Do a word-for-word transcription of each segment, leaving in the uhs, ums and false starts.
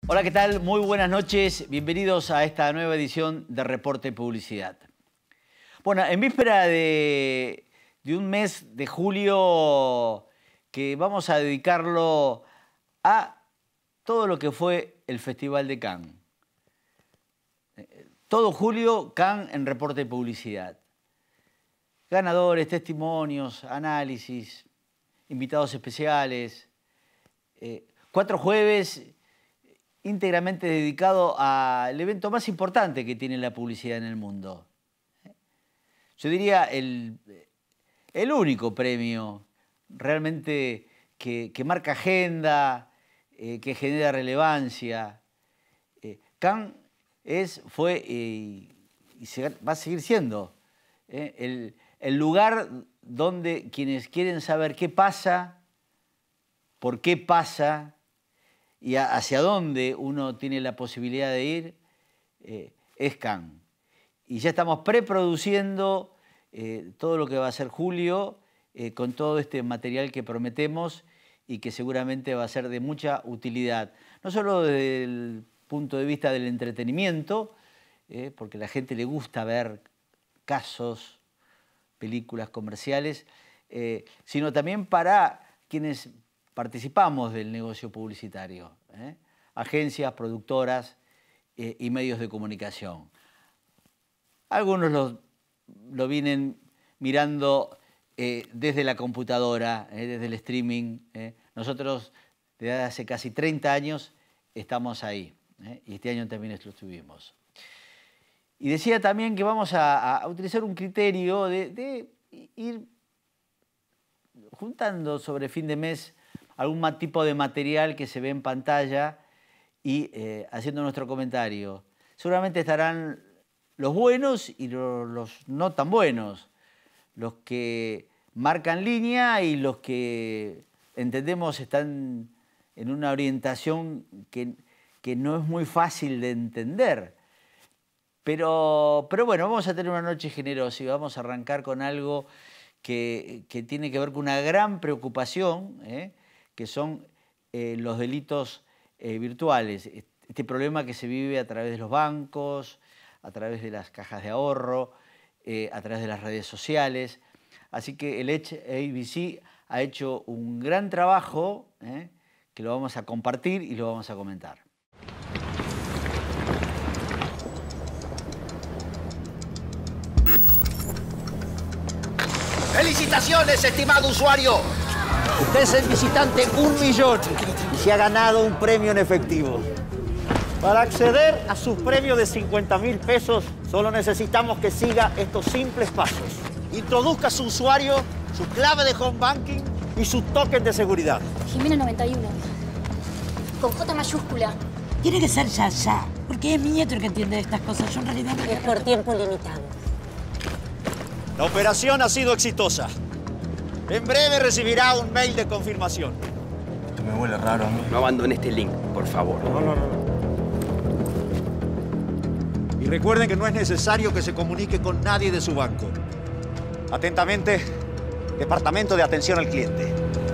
Hola, ¿qué tal? Muy buenas noches. Bienvenidos a esta nueva edición de Reporte Publicidad. Bueno, en víspera de, de un mes de julio que vamos a dedicarlo a todo lo que fue el Festival de Cannes. Todo julio, Cannes en Reporte Publicidad. Ganadores, testimonios, análisis, invitados especiales. Eh, cuatro jueves íntegramente dedicado al evento más importante que tiene la publicidad en el mundo. Yo diría el, el único premio realmente que, que marca agenda, eh, que genera relevancia. Eh, Cannes es, fue eh, y se, va a seguir siendo eh, el, el lugar donde quienes quieren saber qué pasa, por qué pasa y a, hacia dónde uno tiene la posibilidad de ir, eh, es Cannes. Y ya estamos preproduciendo eh, todo lo que va a ser julio eh, con todo este material que prometemos y que seguramente va a ser de mucha utilidad. No solo desde el punto de vista del entretenimiento, eh, porque a la gente le gusta ver casos, películas comerciales, eh, sino también para quienes participamos del negocio publicitario, ¿eh? Agencias, productoras eh, y medios de comunicación. Algunos lo, lo vienen mirando eh, desde la computadora, eh, desde el streaming. Eh. Nosotros, desde hace casi treinta años, estamos ahí. Eh, y este año también lo estuvimos. Y decía también que vamos a, a utilizar un criterio de, de ir juntando sobre fin de mes algún tipo de material que se ve en pantalla y eh, haciendo nuestro comentario. Seguramente estarán los buenos y los, los no tan buenos, los que marcan línea y los que entendemos están en una orientación que, que no es muy fácil de entender. Pero, pero bueno, vamos a tener una noche generosa y vamos a arrancar con algo que, que tiene que ver con una gran preocupación, ¿eh? que son eh, los delitos eh, virtuales. Este problema que se vive a través de los bancos, a través de las cajas de ahorro, eh, a través de las redes sociales. Así que el H A B C ha hecho un gran trabajo, ¿eh? que lo vamos a compartir y lo vamos a comentar. ¡Felicitaciones, estimado usuario! Usted es el visitante un millón y se ha ganado un premio en efectivo. Para acceder a su premio de cincuenta mil pesos, solo necesitamos que siga estos simples pasos. Introduzca su usuario, su clave de home banking y su token de seguridad. Jimena noventa y uno. Con J mayúscula. Tiene que ser ya, ya. Porque es mi nieto el que entiende estas cosas. Yo en realidad no... Es por tiempo limitado. La operación ha sido exitosa. En breve recibirá un mail de confirmación. Esto me huele raro a mí. No abandone este link, por favor. No, no, no. Y recuerden que no es necesario que se comunique con nadie de su banco. Atentamente, Departamento de Atención al Cliente.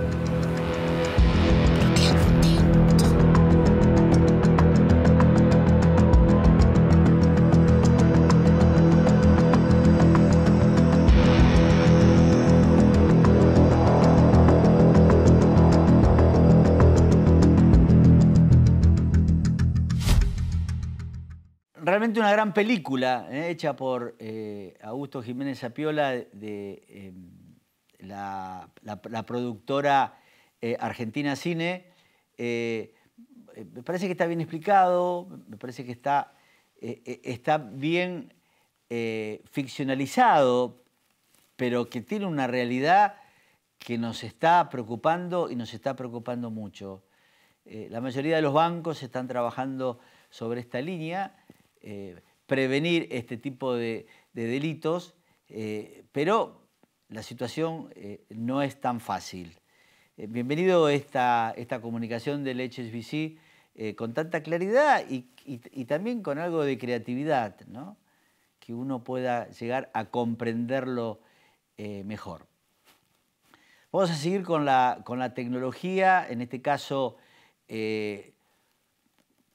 Realmente una gran película eh, hecha por eh, Augusto Jiménez Zapiola de eh, la, la, la productora eh, Argentina Cine. Eh, me parece que está bien explicado, me parece que está, eh, está bien eh, ficcionalizado, pero que tiene una realidad que nos está preocupando y nos está preocupando mucho. Eh, la mayoría de los bancos están trabajando sobre esta línea. Eh, prevenir este tipo de, de delitos, eh, pero la situación eh, no es tan fácil. Eh, bienvenido a esta, esta comunicación del H S B C eh, con tanta claridad y, y, y también con algo de creatividad, ¿no? Que uno pueda llegar a comprenderlo eh, mejor. Vamos a seguir con la, con la tecnología, en este caso eh,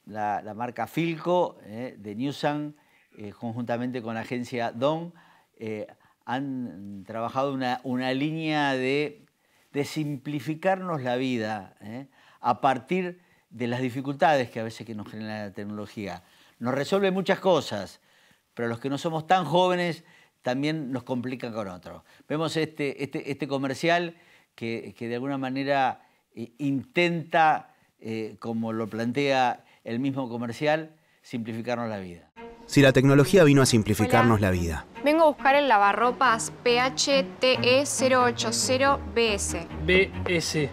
la, la marca Philco eh, de Newsan, eh, conjuntamente con la agencia Dong, eh, han trabajado una, una línea de, de simplificarnos la vida eh, a partir de las dificultades que a veces que nos genera la tecnología. Nos resuelve muchas cosas, pero los que no somos tan jóvenes también nos complican con otros. Vemos este, este, este comercial que, que de alguna manera eh, intenta, eh, como lo plantea el mismo comercial, simplificarnos la vida. Si la tecnología vino a simplificarnos Hola. la vida. Vengo a buscar el lavarropas P H T E cero ochenta B S. B S.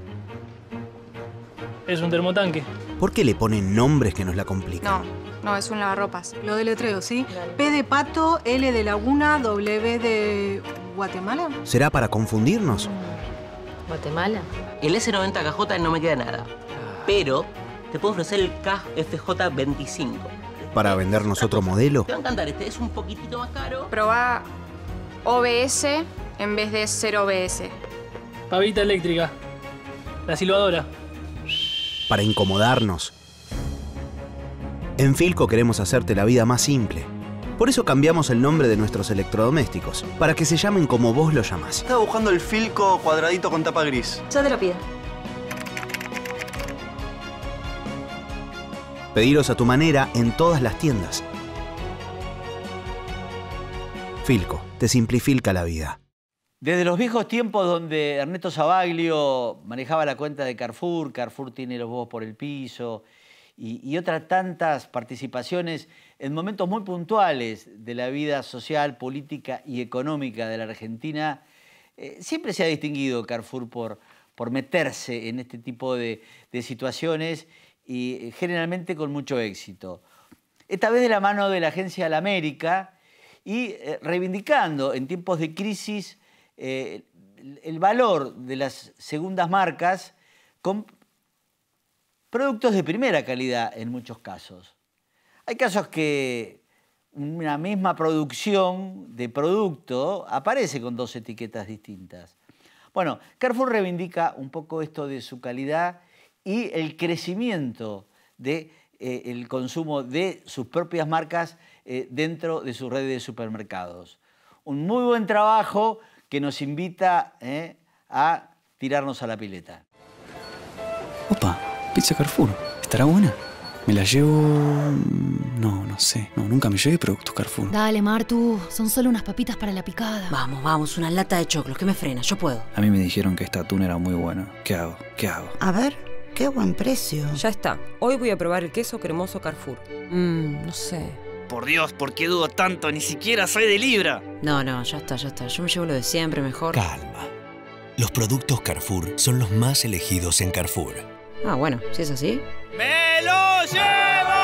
Es un termotanque. ¿Por qué le ponen nombres que nos la complican? No, no, es un lavarropas. Lo deletreo, ¿sí? P de pato, L de laguna, W de Guatemala. ¿Será para confundirnos? ¿Guatemala? El S noventa K J no me queda nada. Pero te puedo ofrecer el K F J veinticinco. ¿Para vendernos otro modelo? Te va a encantar, este es un poquitito más caro. Probá O B S en vez de cero B S. Pavita eléctrica. La silbadora. Para incomodarnos. En Philco queremos hacerte la vida más simple. Por eso cambiamos el nombre de nuestros electrodomésticos, para que se llamen como vos lo llamás. Estaba buscando el Philco cuadradito con tapa gris. Ya te lo pido. Pediros a tu manera en todas las tiendas. Philco, te simplifica la vida. Desde los viejos tiempos donde Ernesto Savaglio manejaba la cuenta de Carrefour, Carrefour tiene los huevos por el piso y, y otras tantas participaciones en momentos muy puntuales de la vida social, política y económica de la Argentina, eh, siempre se ha distinguido Carrefour por, por meterse en este tipo de, de situaciones y eh, generalmente con mucho éxito. Esta vez de la mano de la agencia La América y eh, reivindicando en tiempos de crisis Eh, el valor de las segundas marcas con productos de primera calidad en muchos casos. Hay casos que una misma producción de producto aparece con dos etiquetas distintas. Bueno, Carrefour reivindica un poco esto de su calidad y el crecimiento del de, eh, consumo de sus propias marcas eh, dentro de su red de supermercados. Un muy buen trabajo que nos invita eh, a tirarnos a la pileta. Opa, pizza Carrefour. ¿Estará buena? ¿Me la llevo...? No, no sé. No, nunca me llevé productos Carrefour. Dale, Martu. Son solo unas papitas para la picada. Vamos, vamos. Una lata de choclos. ¿Qué me frena? Yo puedo. A mí me dijeron que esta atún era muy buena. ¿Qué hago? ¿Qué hago? A ver, qué buen precio. Ya está. Hoy voy a probar el queso cremoso Carrefour. Mmm, no sé. Por Dios, ¿por qué dudo tanto? Ni siquiera soy de Libra. No, no, ya está, ya está. Yo me llevo lo de siempre, mejor. Calma. Los productos Carrefour son los más elegidos en Carrefour. Ah, bueno, si es así. ¡Me lo llevo!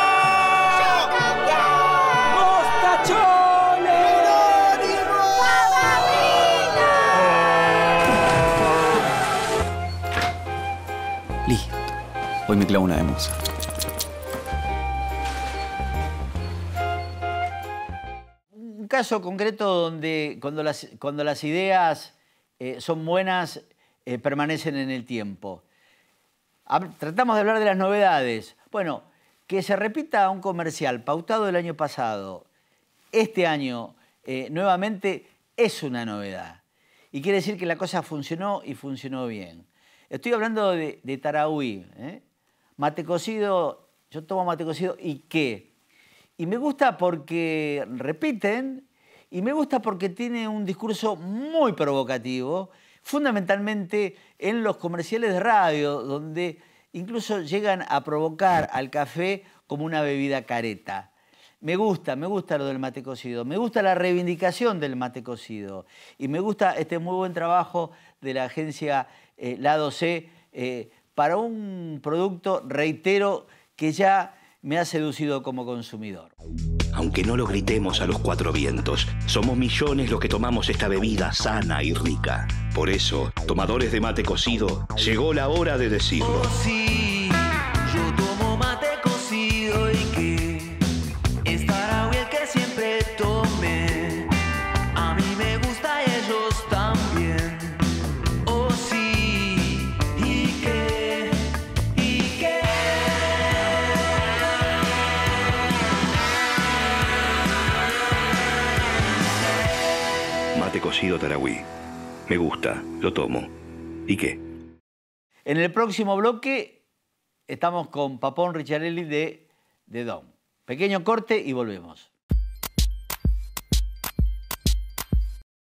¡Mostachones! Listo. Hoy me clavo una de moza. Un caso concreto donde cuando las, cuando las ideas eh, son buenas, eh, permanecen en el tiempo. Hab- tratamos de hablar de las novedades. Bueno, que se repita un comercial pautado el año pasado, este año eh, nuevamente es una novedad. Y quiere decir que la cosa funcionó y funcionó bien. Estoy hablando de, de Tarahui. ¿eh? Mate cocido, yo tomo mate cocido y qué. Y me gusta porque repiten y me gusta porque tiene un discurso muy provocativo, fundamentalmente en los comerciales de radio, donde incluso llegan a provocar al café como una bebida careta. Me gusta, me gusta lo del mate cocido, me gusta la reivindicación del mate cocido y me gusta este muy buen trabajo de la agencia eh, Lado C eh, para un producto, reitero, que ya me ha seducido como consumidor. Aunque no lo gritemos a los cuatro vientos, somos millones los que tomamos esta bebida sana y rica. Por eso, tomadores de mate cocido, llegó la hora de decirlo. Oh, sí, yo tomo mate cocido y que es Tarahui el que siempre tomé. A mí me gusta y ellos también. Oh, sí, y que, y que mate cocido Tarahui. Me gusta, lo tomo. ¿Y qué? En el próximo bloque estamos con Papón Ricciarelli de, de Dom. Pequeño corte y volvemos.